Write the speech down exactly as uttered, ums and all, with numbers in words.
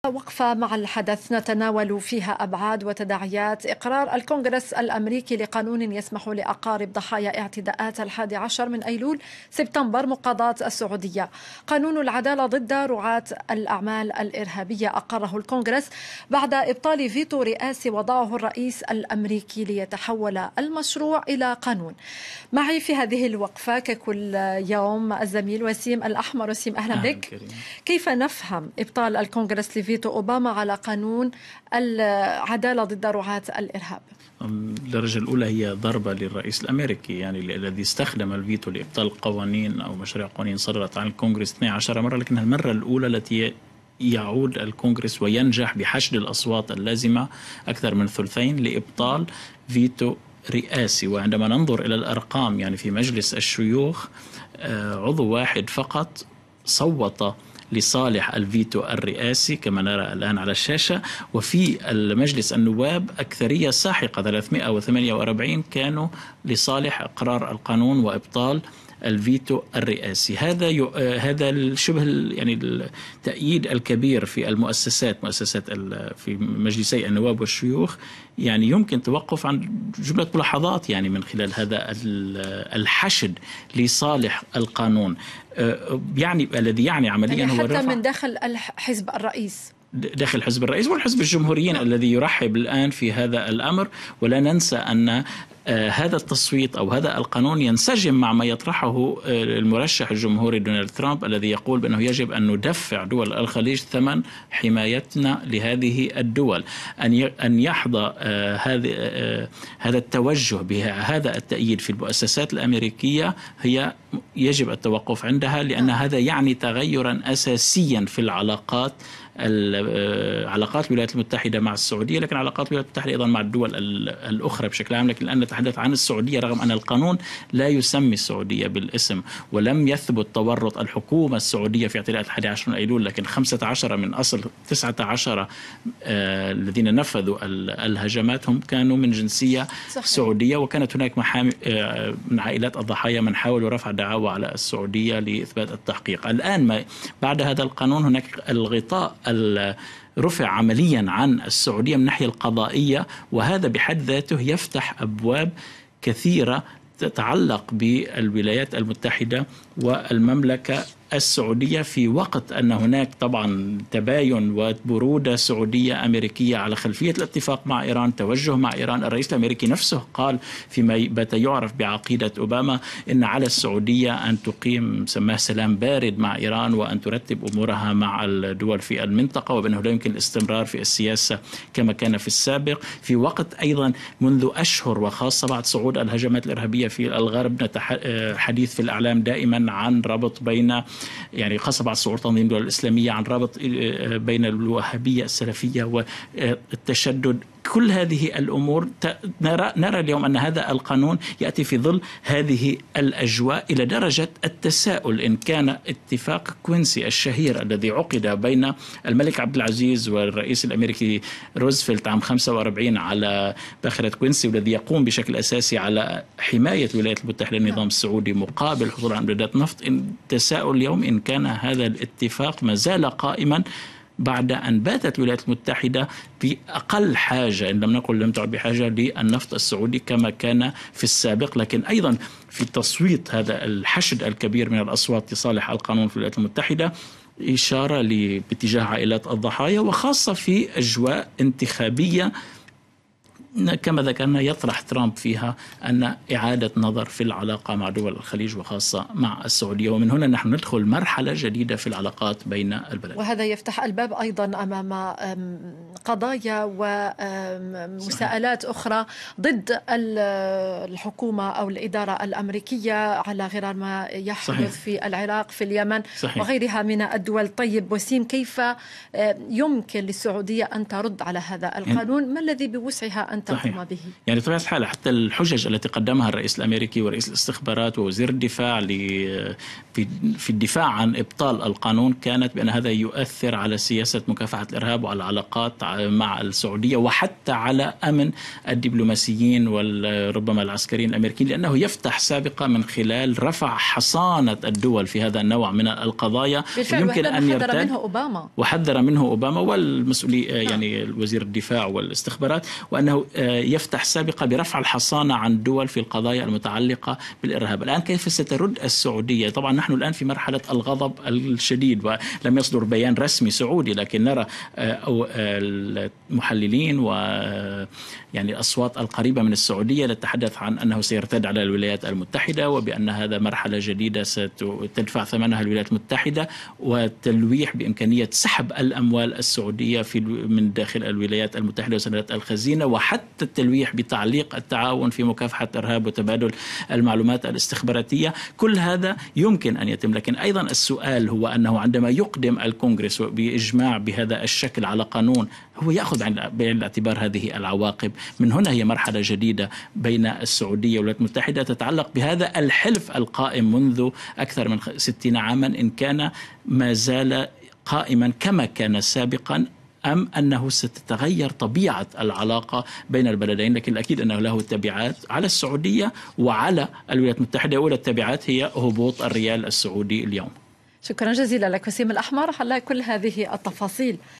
وقفة مع الحدث نتناول فيها أبعاد وتداعيات إقرار الكونغرس الأمريكي لقانون يسمح لأقارب ضحايا اعتداءات الحادي عشر من أيلول سبتمبر مقاضاة السعودية. قانون العدالة ضد رعاة الأعمال الإرهابية أقره الكونغرس بعد إبطال فيتو رئاسي وضعه الرئيس الأمريكي ليتحول المشروع إلى قانون. معي في هذه الوقفة ككل يوم الزميل وسيم الأحمر. وسيم، أهلا بك. كيف نفهم إبطال الكونغرس لفيتو أوباما على قانون العدالة ضد رعاة الإرهاب؟ الدرجة الأولى هي ضربة للرئيس الأمريكي، يعني الذي استخدم الفيتو لإبطال قوانين أو مشاريع قوانين صدرت عن الكونغرس اثنتي عشرة مرة، لكنها المرة الأولى التي يعود الكونغرس وينجح بحشد الأصوات اللازمة أكثر من ثلثين لإبطال فيتو رئاسي. وعندما ننظر إلى الأرقام، يعني في مجلس الشيوخ عضو واحد فقط صوت لصالح الفيتو الرئاسي كما نرى الآن على الشاشة، وفي المجلس النواب أكثرية ساحقة ثلاثمئة وثمانية وأربعين كانوا لصالح إقرار القانون وإبطال الفيتو الرئاسي. هذا ي... هذا الشبه يعني التأييد الكبير في المؤسسات مؤسسات ال... في مجلسي النواب والشيوخ، يعني يمكن توقف عن جملة ملاحظات يعني من خلال هذا الحشد لصالح القانون، يعني الذي يعني عمليا يعني هو حتى الرفع من داخل حزب الرئيس داخل حزب الرئيس والحزب الجمهوريين الذي يرحب الآن في هذا الأمر. ولا ننسى أن آه هذا التصويت أو هذا القانون ينسجم مع ما يطرحه آه المرشح الجمهوري دونالد ترامب، الذي يقول بأنه يجب أن ندفع دول الخليج ثمن حمايتنا لهذه الدول. أن أن يحظى آه هذا آه هذا التوجه بهذا التأييد في المؤسسات الأمريكية هي يجب التوقف عندها، لأن هذا يعني تغيرا أساسيا في العلاقات علاقات الولايات المتحدة مع السعودية، لكن علاقات الولايات المتحدة أيضا مع الدول الأخرى بشكل عام. لكن الآن نتحدث عن السعودية رغم أن القانون لا يسمي السعودية بالاسم، ولم يثبت تورط الحكومة السعودية في اعتداءات الحادي عشر من أيلول، لكن خمسة عشر من أصل تسعة عشر آه الذين نفذوا الهجمات هم كانوا من جنسية صحيح. سعودية، وكانت هناك محامي آه من عائلات الضحايا من حاولوا رفع دعاوى على السعودية لإثبات التحقيق. الآن ما بعد هذا القانون هناك الغطاء رفع عمليا عن السعودية من الناحية القضائية، وهذا بحد ذاته يفتح أبواب كثيرة تتعلق بالولايات المتحدة والمملكة السعودية، في وقت أن هناك طبعا تباين وبرودة سعودية أمريكية على خلفية الاتفاق مع إيران، توجه مع إيران. الرئيس الأمريكي نفسه قال فيما بات يعرف بعقيدة أوباما إن على السعودية أن تقيم سماه سلام بارد مع إيران وأن ترتب أمورها مع الدول في المنطقة، وبأنه لا يمكن الاستمرار في السياسة كما كان في السابق. في وقت أيضا منذ أشهر وخاصة بعد صعود الهجمات الإرهابية في الغرب حديث في الإعلام دائما عن ربط بين يعني خاصة بعد صعود تنظيم الدول الإسلامية عن ربط بين الوهابية السلفية والتشدد. كل هذه الأمور نرى, نرى اليوم أن هذا القانون يأتي في ظل هذه الأجواء إلى درجة التساؤل إن كان اتفاق كوينسي الشهير الذي عقد بين الملك عبد العزيز والرئيس الأمريكي روزفلت عام خمسة وأربعين على باخرة كوينسي، والذي يقوم بشكل أساسي على حماية الولايات المتحدة للنظام السعودي مقابل حصول على إمدادات نفط. إن تساؤل اليوم إن كان هذا الاتفاق ما زال قائما بعد أن باتت الولايات المتحدة في أقل حاجة، إن لم نقل لم تعد بحاجة للنفط السعودي كما كان في السابق. لكن أيضا في تصويت هذا الحشد الكبير من الأصوات لصالح القانون في الولايات المتحدة إشارة باتجاه عائلات الضحايا، وخاصة في أجواء انتخابية كما ذكرنا يطرح ترامب فيها أن إعادة نظر في العلاقة مع دول الخليج وخاصة مع السعودية. ومن هنا نحن ندخل مرحلة جديدة في العلاقات بين البلدين، وهذا يفتح الباب أيضا أمام قضايا ومساءلات أخرى ضد الحكومة أو الإدارة الأمريكية على غرار ما يحدث صحيح. في العراق، في اليمن صحيح. وغيرها من الدول. طيب وسيم، كيف يمكن للسعودية أن ترد على هذا القانون؟ ما الذي بوسعها أن أن تقوم به. يعني بطبيعة الحال حتى الحجج التي قدمها الرئيس الأمريكي ورئيس الاستخبارات ووزير الدفاع في الدفاع عن إبطال القانون كانت بأن هذا يؤثر على سياسة مكافحة الإرهاب وعلى العلاقات مع السعودية وحتى على أمن الدبلوماسيين وربما العسكريين الأمريكيين، لأنه يفتح سابقا من خلال رفع حصانة الدول في هذا النوع من القضايا. يمكن أن يرتد منه أوباما وحذر منه أوباما والمسؤولي يعني وزير الدفاع والاستخبارات، وأنه يفتح سابقا برفع الحصانة عن الدول في القضايا المتعلقة بالإرهاب. الآن كيف سترد السعودية؟ طبعا نحن الآن في مرحلة الغضب الشديد ولم يصدر بيان رسمي سعودي، لكن نرى أو المحللين و يعني الأصوات القريبة من السعودية تتحدث عن أنه سيرتد على الولايات المتحدة وبأن هذا مرحلة جديدة ستدفع ثمنها الولايات المتحدة، وتلويح بإمكانية سحب الأموال السعودية في من داخل الولايات المتحدة وسندات الخزينة، وحتى التلويح بتعليق التعاون في مكافحة الإرهاب وتبادل المعلومات الاستخباراتية. كل هذا يمكن أن يتم، لكن أيضا السؤال هو أنه عندما يقدم الكونغرس بإجماع بهذا الشكل على قانون هو يأخذ بعين الاعتبار هذه العواقب. من هنا هي مرحلة جديدة بين السعودية والولايات المتحدة تتعلق بهذا الحلف القائم منذ أكثر من ستين عاما، إن كان ما زال قائما كما كان سابقا أم أنه ستتغير طبيعة العلاقة بين البلدين. لكن الأكيد أنه له تبعات على السعودية وعلى الولايات المتحدة، أولى التبعات هي هبوط الريال السعودي اليوم. شكرا جزيلا لك وسيم الأحمر على كل هذه التفاصيل.